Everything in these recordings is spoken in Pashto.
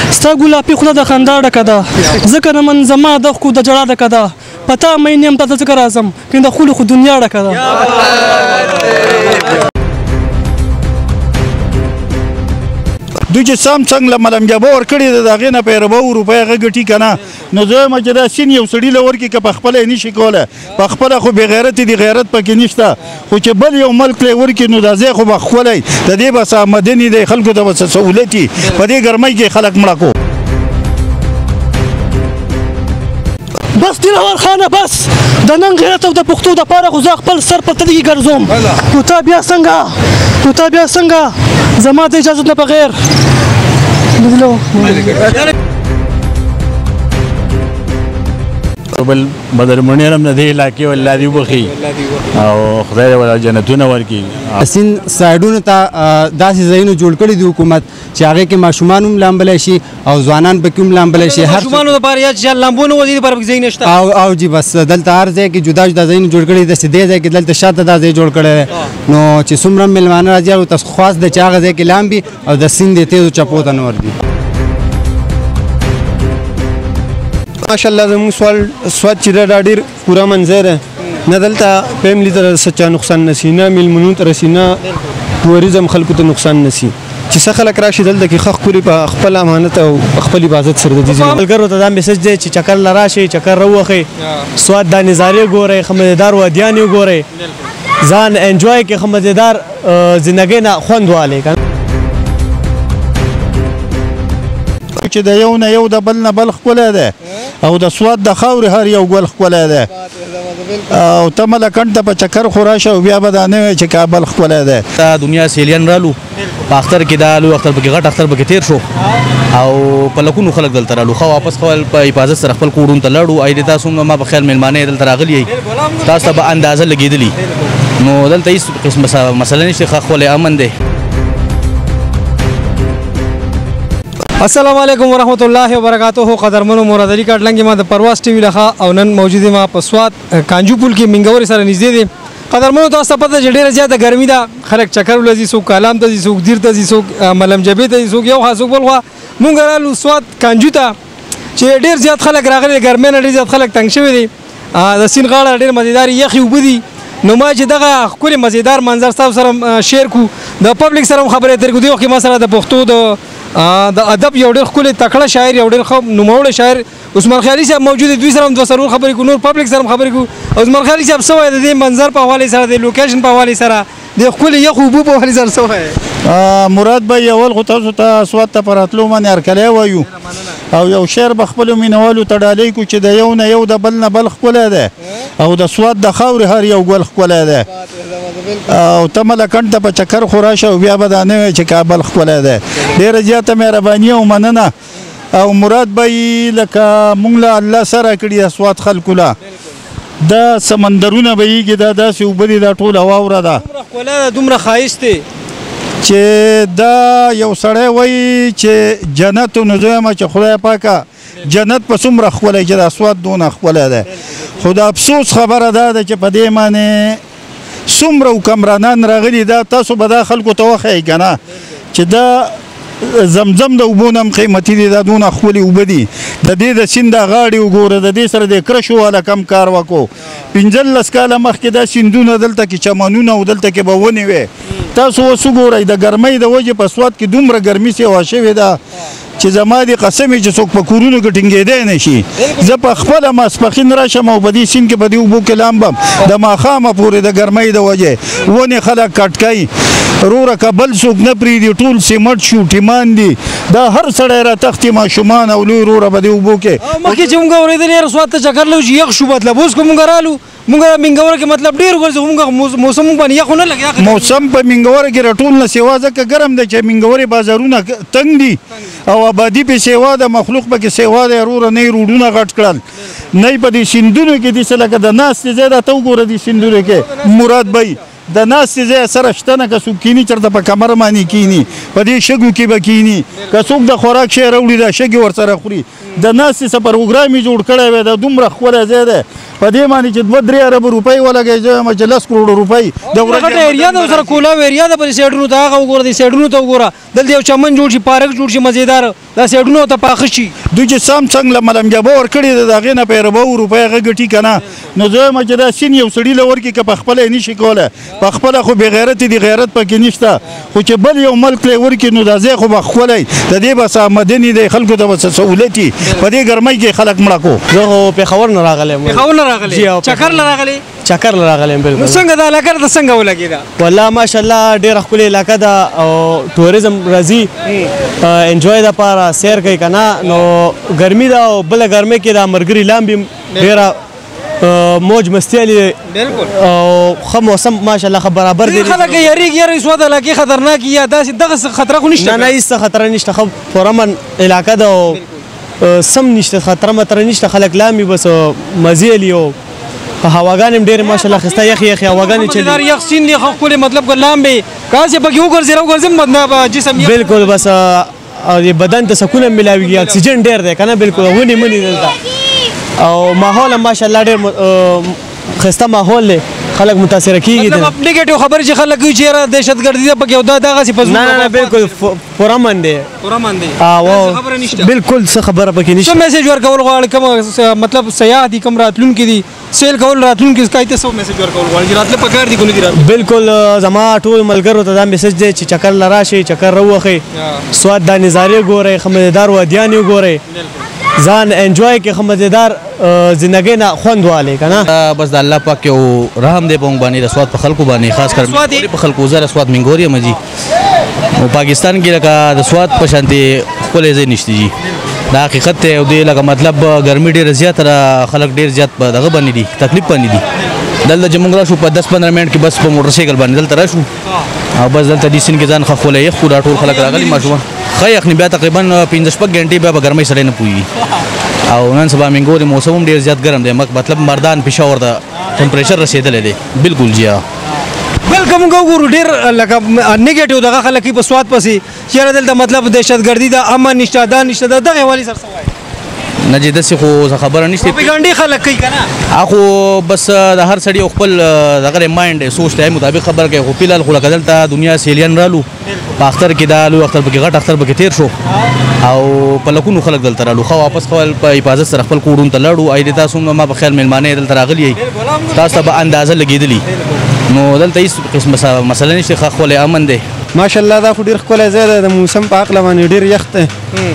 ستا ګلابي خوله د خندا ډکه ده ځکه نه من زما د ښکو د ژړا ډکه ده په تا مین یم تا ته ځکه راځم که د خولو خو دنیا ډکه ده دوی چې سم څنګ له ملنګجابه ورکړې ده د هغې نه په یې ربع روپۍ هغه ګټي که نه نو زه وایم چې دا سین یو سړي له ورکړي که په خپله یې نشي کولی په خپله خو بې غیرتې دي غیرت پکې نشته خو چې بل یو ملک له یې ورکړي نو دا ځای خو به ښکلی د دې به څه آمدنې دی خلکو ته به څه سهولت وي په دې ګرمۍ کې خلک مړه کو بس دلور خانه بس د نن غیرت او د پښتو دپاره خو زه خپل سر په تلګي ګرځوم نو تا بیا څنګه زما د اجازت نه بغیر بل بدر منیر هم د دې علاقې والله دې وبخي او خدای دې ولا جنتونه ورکړي سیند سایډونو ته داسې ځایونه جوړ کړي دي حکومت چې هغې کې ماشومان هم لامبلی شي او ځوانان پکې هم لامبلی شي ماشومانو دپاره یا چې لامبو نه وځي دپاره پکې ځای نشته او جي بس دلته هر ځای کې جدا جدا ځایونه جوړ کړي داسې دې ځای کې دلته شاته دا ځای جوړ کړی دی نو چې څومره مېلمانه راځي او تاسو خاص د چې هغه ځای کې لامبي او د سیند د تیزو چپو ته نه ورځي ماشاءالله زموږ سواد چې دا ډېر پوره منظر دی نه دلته فیملي ته چا نقصان نسی نه میلمنو ته رسي نه ټوریزم خلکو ته نقصان نسی چې څه خلک راشي دلته کې ښه ښکلي په خپل امانت او خپل حفاظت سره د دې ملګرو ته دا میسج دی چې چکر له راشئ چکر راووخئ سواد دا نظارې ګورئ ښه مزېدار وادیان یې ګورئ ځان انجوای کړئ ښه مزېدار زندګۍ نه خوند والئ چې د یو نه یو د بل نه بل ښکلی دی او د سواد د خاورې هر یو ګل ښکلی دی او ته ملکنډ ته په چکر خو راشه او بیا به دا نه وایې چې کابل ښکلی دی دا دنیا سیلیان رالو په اختر کې دا لوی اختر پکې غټ اختر پکې تېر شو او په لکونو خلک دلته رالو ښه واپس خپل په حفاظت سره خپل کورونو ته لاړو ای دې تاسو هم ما په خیال مېلمانه یې دلته راغلي یئ تاسو ته به اندازه لګېدلي نو دلته هېڅ قسم مسله نشته ښه ښکلی امن دی السلام علیکم ورحمۃ اللہ وبرکاتہ قدرمنو مراد علي کاټلنګ ما د پرواز ټي وي لخوا او نن موجود ما په سواد کانجو پول کې منګوري سره نږدې دي قدرمنو تاسو ته پته چې ډېره زیاته ګرمي ده خلک چکر ولځي څوک کالام ته ځي څوک دیر ته ځي څوک ملمجبې ته ځي څوک یو خوا څوک بل خوا مونږ رالو سواد کانجو ته چې ډېر زیات خلک راغلي ګرمۍ نه ډېر زیات خلک تنګ شوي دي د سیند غاړه ډېر مزېدارې یخې اوبه دي نو ما چې دغه ښکلې مزېدار منظر ستاسو سره شیر کړو د پبلک سره هم خبرې اترې کړو دې وخت کې ما سره د پښتو د ادب یو ډېر ښکلی تکړه شاعر یو ډېر ښه نوموړی شاعر عثمان خیالي صاحب موجود دی دوی سره هم دوه څلور خبرې کړو نور پبلک سره هم خبرې کړو عثمان خیالي صاحب څه وایي د دې منظر په حوالې سره د لوکیشن په حوالې سره د ښکلې یخو اوبو په حوالې سره څه وایي مراد بھائی اول خو تاسو ته سواد ته په راتلو باندې هرکلی وایو او یو شعر به خپلو مینوالو ته ډالۍ کړو چې د یو نه یو د بل نه بل ښکلی دی او د سواد د خاورې هر یو ګل ښکلی دی او ته ملکنډ ته په چکر خو راشه او بیا به دا نه وایې چې کابل ښکلی دی ډېره زیاته مهرباني او مننه او مراد بھائی لکه مونږ له الله سره کړي د سواد خلکو له دا سمندرونه به یېږي دا داسې اوبه دي دا ټوله واوره ده دومره ښکلی ده دومره ښایست دی چې دا یو سړی وایي چې جنت نو زه وایم چې خدای پاکه جنت په څومره ښکلی چې دا سواد دونه ښکلی دی خو د افسوس خبره دا ده چې په دې باندې څومره حکمرانان راغلي دا تاسو به دا خلکو ته وښیئ که نه چې دا زمزم د اوبو نه هم قیمتي دي دا دونه ښکلي اوبه دي د دې د سیند دا غاړې وګوره د دې سره د کرشو والا کم کار وکړو 15 کاله مخکې دا سیندونه دلته کې چمنونه او دلته کې به ونې وې تاسو اوس وګورئ د ګرمۍ د وجې په سواد کې دومره ګرمي سیوا شوې ده چې زما دې قسم چې څوک په کورونو کې ټینګېدی نه شي زه په خپله ماسپښین راشم او په دې سیند کې په دې اوبو کې لامبم د ماښامه پورې د ګرمۍ د وجې ونې خلک کټ کوي روره که بل څوک نه پرېږدي ټول سیمټ شو ټیمان دي دا هر سړی را تښتي ماشومان او لوی روره په دې اوبو کې مخکې چې مونږ اورېدلې یاره سواد ته چکر لو چې یخ شو مطلب اوس که مونږ رالو مونږ منګوره کې مطلب ډېر ګرځو مونږ موسم مونږ باندې یخ نه لګي موسم په منګوره کې راټول نه سیوا ځکه ګرم دی چې منګورې بازارونه تنګ دي او آبادي پې سیوا ده مخلوق پکې سیوا دی وروره نه یې روډونه غټ کړل نه یې په دې سیندونو کې داسې لکه د ناستې ځای راته وګوره دې سیندونو کې مراد بھائی د ناستې ځای سره شته نه که څوک کیني چېرته په کمر باندې کیني په دې شګو کې به کیني که څوک د خوراک شی راوړي دا شګې ورسره خوري د ناستې څه پروګرام یې جوړ کړی وی دا دومره ښکلی ځای دی په دې باندې چې 2-3 ارب روپۍ ولګوي زه وایم چې 10 کروړ روپۍ د غټه ایریا ده ورسره کولاو ایریا ده په دې سایډونو ته هغه وګوره دې سایډونو ته وګوره دلته یو چمن جوړ شي پارک جوړ شي مزېدار دا سیډونو ته پاخه شي دوی چې سامسنګ له ملم جابه ورکړې ده د هغې نه په 100 روپۍ هغه ګټي که نه نو زه وایم چې دا سین یو سړي له ورکړي که په خپله یې نشي کولی په خپله خو بې غیرتې دي غیرت پکې نشته خو چې بل یو ملک له ورکړي نو دا ځای خو به ښکلی د دې به څه آمدنې دی خلکو ته به څه سهولت وي په دې ګرمۍ کې خلک مړه کو زه خو پېښور نه راغلی یم پېښور نه راغلی چکر نه راغلی چکر له راغلی یم نو بلکل څنګه دا علاقه راته څنګه ولګېده والله ماشاءالله ډېره ښکلې علاقه ده او ټوریزم راځي انجوای دپاره سیر کوي که نه نو ګرمي ده او بله ګرمۍ کې د ملګري لامبي ډېره موج مستي علي او ښه موسم ماشاءالله ښه برابر دی ډېر خلک یریږي یاره سواد علاقې خطرناکې یا داسې دغه خطره خو نشته نه هېڅ خطره نشته ښه پرامن علاقه ده او سم نشته خطره مطره نشته خلک لامي بس مزې علي او هواګانې هم ډېرې ماشاءالله ښایسته یخې یخې هواګانې چلي یخ سین دی ښه ښکلې مطلب که لامبې کاسې پکې وګرځې جسم بالکل بس بدن ته سکون هم ملاویږي اکسیجن ډېر دی که نه بالکل ونې منې دلته او ماحول هم ماشاءالله ډېر ښایسته ماحول دی خلک متاثره کېږي مطلب نیګیټیو خبرې چې خلک کوي چې یاره دهشتګردي ده پکې او دا دغسې په نه نه بالکل پرامن دی پرامن دی خبره نشته بالکل څه خبره پکې نشته څه میسج ورکول غواړي کوم مطلب سیاح دي کوم راتلونکي دي سیل کول راتلونکي ښکاري ته څه میسج ورکول غواړي چې راتله پکار دي که نه دي راتله بالکل زما ټول ملګرو ته دا میسج دی چې چکر له راشئ چکر راووښئ سواد دا نظارې ګورئ ښه مزېدار وادیان یې ګورئ ځان انجوای کې ښه مزېدار زندګۍ نه خوند والی که نه بس د الله پاک یو رحم دی په موږ باندې د سواد په خلکو باندې خاص کر په خلکو زه د سواد منګور یم جي نو پاکستان کې لکه د سواد په شانتې ښکلی ځای نشته جي دا حقیقت دی او دی لکه مطلب ګرمي ډېره زیاته ده خلک ډېر زیات په دغه باندې دي تکلیف باندې دي دلته چې موږ راشو په 10-15 منټ کې بس په موټر سایکل باندې دلته راشو او بس دلته دې سیند کې ځان ښه ښکلی یخ کړو دا ټول خلک راغلي ماشومان ښه یخني بیا تقریبا 15-16 غنټې بیا په ګرمۍ سړی نه پوهېږي او نن سبا منګورې موسم هم ډېر زیات ګرم دی مطلب مردان پېښور ته ټمپریچر رسېدلی دی بالکل جی بلکې موږ وګورو ډېر لکه نیګیټیو دغه خلک په سواد پسې چې یاره دلته مطلب دهشتګردي ده امن نشته دا نشته د دغې حوالې سره څه وایي نه چې داسې خو خبره نشته پروپاګانډې خلک کوي که نه خو بس د هر سړي یو خپل دغه مایند سوچ دی مطابق خبره کوي خو فلحال خو لکه دلته دنیا سیلیان رالو په اختر کې دا لوی اختر پکې غټ اختر پکې تېر شو او په لکونو خلک دلته رالو ښه واپس خپل په حفاظت سره خپل کورونو ته لاړو ای د تاسو ما په خیال مېلمانه دلته راغلي تاسو ته به اندازه لګېدلي نو دلته هېڅ قسمه مسله نشته ښه ښکلی امن دی ماشاءالله دا خو ډېر ښکلی ځای دی د موسم په هکله باندې ډېر یخ دی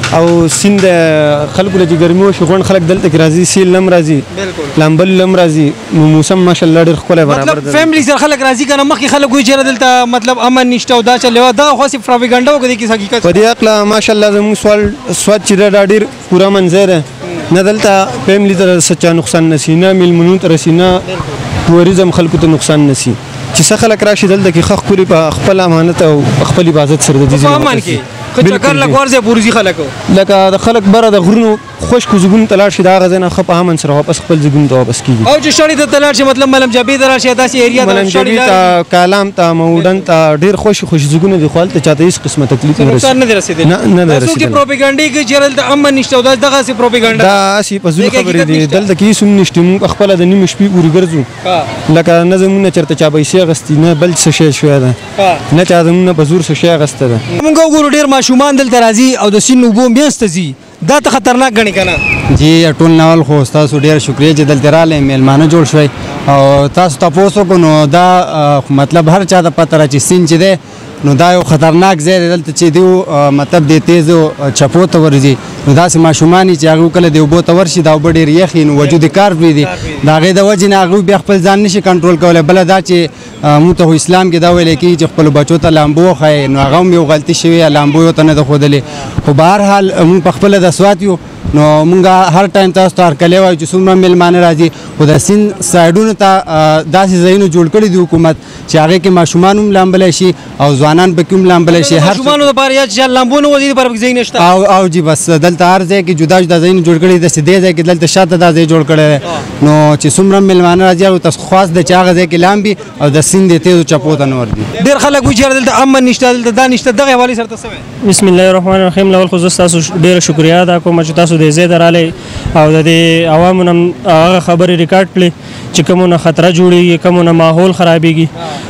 او سیند خلکو له چې ګرمي وشي غونډ خلک دلته کې راځي سیل هم راځي لامبل هم راځي نو موسم ماشاءالله ډېر ښکلی برابر دی فیملی سره خلک راځي که نه مخکې خلک وایي چې دلته مطلب امن نشته او دا چلې دغه خو هسې پروپاګانډه وکړه دې کې حقیقت په دې هکله ماشاءالله زموږ سواد چې دی دا ډېر پوره منځی دی نه دلته فیملی ته څه چا نقصان نسي نه میلمنو ته رسي نه ټوریزم خلکو ته نقصان نسي چې څه خلک راشي دلته کې ښه ښکلي په خپل امانت او خپل حفاظت سره د دې په امن کې چکر لږ ورځي پورځي خلکو لکه د خلک بره د غرونو خشکو ځګونو ته لاړ شي د هغه ځای نه ښه په امن سره واپس خپل ځګونو ته واپس کېږي او چې شړۍ ته لاړ شي مطلب ملم جابې ته لاړ شي داسې ایریا ته ملم جابې ته کالام ته موډن ته ډېر خوش ځګونه دي خو هلته چاته هېڅ قسمه تکلیف نه نقصان نه دی رسېدلی نه دی څوک چې پروپاګانډې کوي چې دلته امن نشته او دغسې پروپاګانډه دا هسې په زور خبرې دي دلته کې هېڅ هم نشته موږ خپله د نیمې شپې پورې ګرځو لکه نه زموږ نه چېرته چا پیسې اخېستي نه بل څه شی شوی ده نه چا زموږ نه په زور څه شی اخېسته ده موږ وګورو ډېر ماشومان دلته راځي او د سیند اوبو منځ ته ځي دا ته خطرناک ګڼي که نه جی ټول ناول خو ستاسو ډېر شکریه چې دلته راغلی میلمانه جوړ شوی او تاسو تپوس وکړو نو دا مطلب هر چا ته پته ده چې سیند چې دی نو دا یو خطرناک ځای دی دلته چې دیو مطلب د تیزو چپو ته ورځي نو داسې ماشومان چې هغوی کله د اوبو ته ورشي دا اوبه ډېر یخ وي نو وجود یې کار پرېږدي د هغې د وجې نه هغوی بیا خپل ځان نشي کنټرول کولی بله دا چې موږ ته خو اسلام کې دا ویلی کېږي چې خپلو بچو ته لامبو وښایې نو هغه هم یو غلطي شوې لامبو یې ورته نه ده ښودلې خو به هر حال موږ په خپله د سوات یو نو مونږ هر ټایم تاسو ته هرکلی وایو چې څومره میلمانه راځي خو د سیند سایډونو ته داسې ځایونه جوړ کړي دي حکومت چې هغې کې ماشومان هم لامبلی شي او ځوانان پکې هم لامبلی شي ماشومانو دپاره یا چې لامبو نه وځي دپاره پکې ځای نشته او جی بس دلته هر ځای کې جدا جدا ځایونه جوړ کړي دي داسې دې ځای کې دلته شاته دا ځای جوړ کړی دی نو چې څومره میلمانه راځي هغوی ته خواست ده چې هغه ځای کې لامبي او د سیند د تیزو چپو ته نه ورځي ډېر خلک وایي چې دلته امن نشته دلته دا نشته دغې حوالې سره ته څه وایي بسم الله الرحمن الرحیم لول خو زه ستاسو ډېره شکریه ادا کوم چې تاسو دې ځای ته راغلی او د دې عوامو نه هغه خبرې ریکارډ کړې چې کومونه خطره جوړېږي کومونه ماحول خرابېږي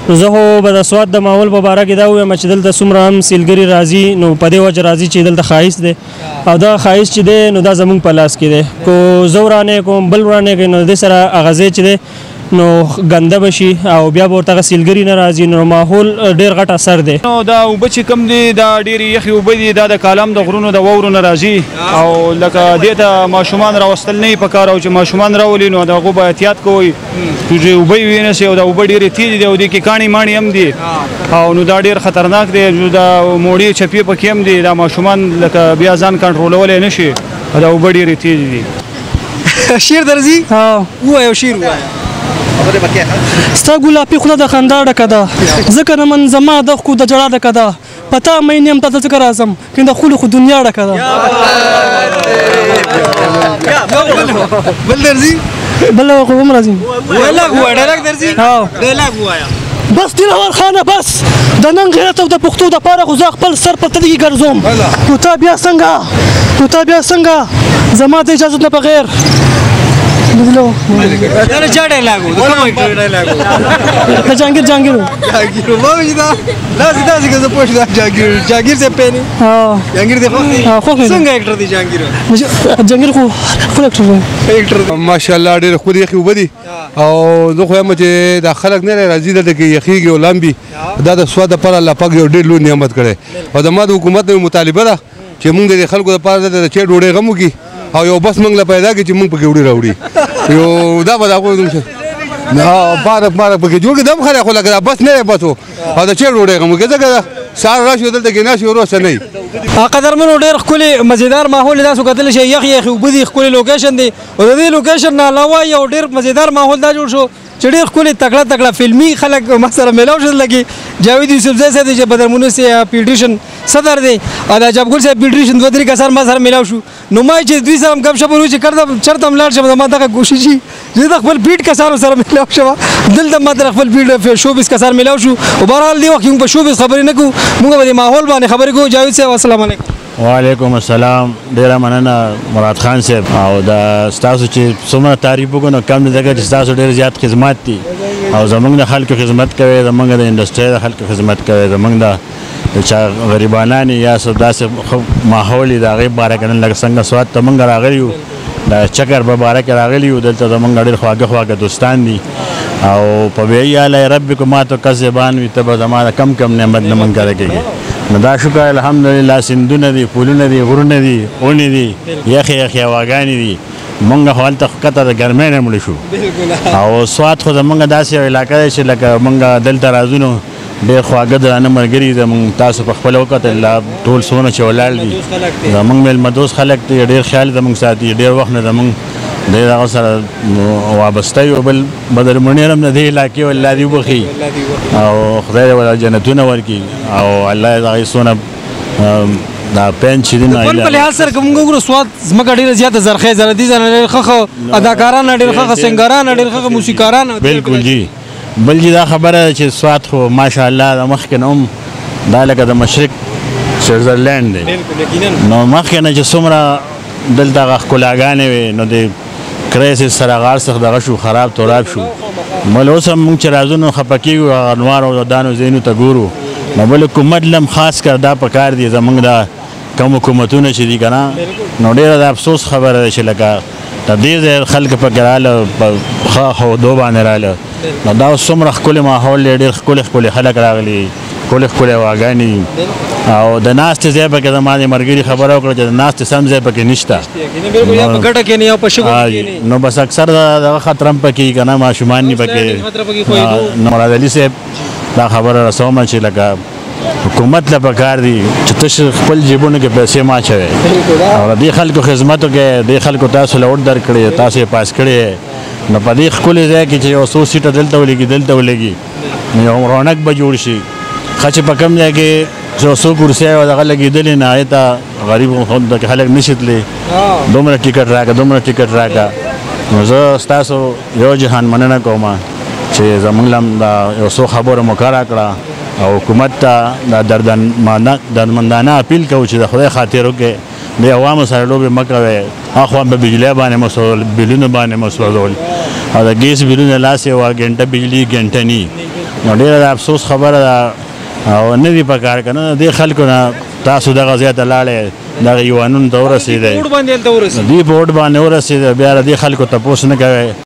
نو زه خو به د سوات د ماحول په باره کې دا ووایم چې دلته څومره هم سیلګري راځي نو په دې وجه راځي چې دلته ښایست دی او دا ښایست چې دی نو دا زموږ په لاس کې دی کو زه ورانې کوم بل ورانې کوي نو دې سره هغه ځای چې دی نو ګنده بشي او بیا به ورته سیلګري نه راځي نو ماحول ډېر غټ اثر دی نو دا اوبه چې کوم دي دا ډېرې یخې اوبه دي دا د کالام د غرونو د واورو نه راځي او لکه دې ته ماشومان راوستل نه په کار او چې ماشومان راولي نو د هغو به احتیاط کوئ چې اوبه یې ونیسئ او دا اوبه ډېرې تېزې دي او دې کې کاڼي ماڼي هم دي او نو دا ډېر خطرناک دی دا موړې چپې پکې هم دي دا ماشومان لکه بیا ځان کنټرولولی نه شي او دا اوبه ډېرې تېزې دي شیر درځي ووایه شیر ووایه ستا ګلابي خوله د خندا ډکه ده ځکه نه من زما د ښکو د ژړا ډکه ده په تا مینې یم تا ته ځکه راځم که د خولو خو دنیا ډکه ده بل درځي بل خو هم راځي ډایلاګ ووایه ډایلاګ درځي ډایلاګ ووایه بس دلور خانه بس د نن غیرت او د پښتو دپاره خو زه خپل سر په تلګي ګرځوم نو تا بیا څنګه زما د اجازت نه بغیر دا چا ډایلاګ و د کوم ایکټر ډایلاګ و د جهانګیر وایي دا داسې که زه پوه شم جهانګیر صاحب پېنې جهانګیر دی خوښ دی څنګه ایکټر دی جهانګیر خو خپل ایکټر دی ماشاءالله ډېر ښکلي یخې اوبه دي او زه خو یم چې دا خلک نه راځي دلته کې یخېږي او لامبي دا د سوات دپاره الله پاک یو ډېر لوی نعمت کړی او زما د حکومت نوې مطالبه ده چې موږ د خلکو دپاره د چای ډوډۍ غم وکړي او یو بس موږ له پیدا کړي چې موږ پکې وړي راوړي یو دا به د هغوی پارک پکې جوړ کړي دا هم خلک خو لکه دا بس نه دی بس و او د چای ډوډۍ غم وکړي ځکه سهار راشي دلته کې ناشي وروسته نه وي قدرمنو ډېر ښکلي مزیدار ماحول تاسو کتلی شئ یخ اوبه دي ښکلي لوکیشن دی او د دې لوکیشن نه علاوه یو ډېر مزیدار ماحول دا جوړ شو چې ډېر ښکلي تکړه فلمي خلک ما سره میلاو شول لکه جاوید یوسفزی صاحب دی چې بدرمونس فیډریشن صدر دی او د عجبګل صاحب فیډریشن 2-3 کسان ما سره میلاو شو نو ما چې دوی سره هم ګپ شپ وکړو چې چېرته هم لاړ شم ما دغه کوشش چې زه د خپل پیډ کسانو سره میلاو شوم دلته ما د خپل پیډ شوبیز کسان میلاو شو او بهرحال دی وخت موږ په شوبیز خبرې نه کوو موږ به د ماحول باندې خبرې کوو جاوید صاحب السلام علیکم وعلیکم السلام ډیره مننه مراد خان صاحب او دا ستاسو چې څومره تعریف وکړو نو کم دی ځکه چې ستاسو ډېر زیات خدمات دي او زموږ د خلکو خدمت کوي زموږ د انډسټرۍ د خلکو خدمت کوي زموږ د چا غریبانان یا داسې ماحول یې د هغې باره کې نن لکه څنګه سوات ته موږ راغلي یو د چکر په باره کې راغلي یو دلته زموږ ډېر خواږه دوستان دي او په بیعی علی ربکم ما تکذبان وي ته به زما د کم نعمت نه منکره کېږي نو دا شکر الحمدلله سیندونه دي پولونه دي غرونه دي اونې دي یخې هواګانې دي مونږ خو هلته کته د ګرمۍ نه مړه شو او سوات خو زمونږ داسې یو علاقه دی چې لکه مونږ دلته راځو نو ډېر خواږه درانه ملګري زمونږ تاسو په خپله وکتل ټول څونه چې ولاړ دي زمونږ میلمه دوست خلک دي ډېر خیال زمونږ ساتي ډېر وخت نه زمونږ ډېر هغه سره وابسته یو بل بدرمنیر هم د دې علاقې الله دې وبخي او خدای دې ولا جنتونه ورکړي او الله یې د هغې څونه دا پین چې دي بل په لحاظ سره که موږ وګورو سوات ځمکه ډېره زیاته زرخیزه ده دې ځای ډېر ښه اداکاران ډېر ښه سنګران ډېر ښه موسیقاران بلکل جی بل جی دا خبره ده چې سوات خو ماشاءالله د مخکې نه هم دا لکه د مشرق سویټزرلینډ دی نو مخکې نه چې څومره دلته هغه ښکلاګانې وې نو د کرایسس سره هغه هر څه دغه شو خراب توراب شو بل اوس هم موږ چې راځو نو خفه کېږو هغه انوارو دانو ځایونو ته ګورو نو بل حکومت لم خاص کر دا پکار دی زموږ دا کوم حکومتونه چې دي که نه نو ډېره د افسوس خبره ده چې لکه د دې ځای خلک پکې راله په ښه هودو باندې راله نو دا اوس څومره ښکلی ماحول دی ډېر ښکلي خلک راغلي ښکلي هواګانې دي او د ناستې ځای پکې زما د ملګري خبره وکړه چې د ناستې سم ځای پکې نشته نو بس اکثر دغه خطر هم پکې که نه ماشومان ني پکې نو مراد علي صاحب دا خبره رسومه چې لکه حکومت له پکار دي چې تش خپل جیبونو کې پیسې ما اچوي او دې خلکو خدمت وکړي دې خلکو تاسو له ووټ درکړی تاسو یې پاس کړی نو په دې ښکلي ځای کې چې یو څو سیټه دلته ولګي نو یو رونق به جوړ شي ښه چې په کوم ځای کې څو کرسۍ او دغه لګېدلې نه هغې ته غریب خلک نشي تللی دومره ټیکټ راکړه نو زه ستاسو یو جهان مننه کوم چې زموږ له هم دا یو څو خبرو مو کار راکړه او حکومت ته دا دردمندانه اپیل کوو چې د خدای خاطر وکړئ د عوامو سره لوبې مه کوئ اخوا به بجلی باندې مو سوځول بیلونه باندې مو سوځول او د ګیس بیلونه لاس یې وه ګنټه بجلي ګنټه نی نو ډېره د افسوس خبره ده او نه دي په کار که نه دې خلکو نه تاسو دغه ځای ته لاړې دغه ایوانونو ته ورسېدئ ووټ باندې هلته ورسېد دوی په ووټ باندې ورسېد بیا د دې خلکو تپوس نه کوئ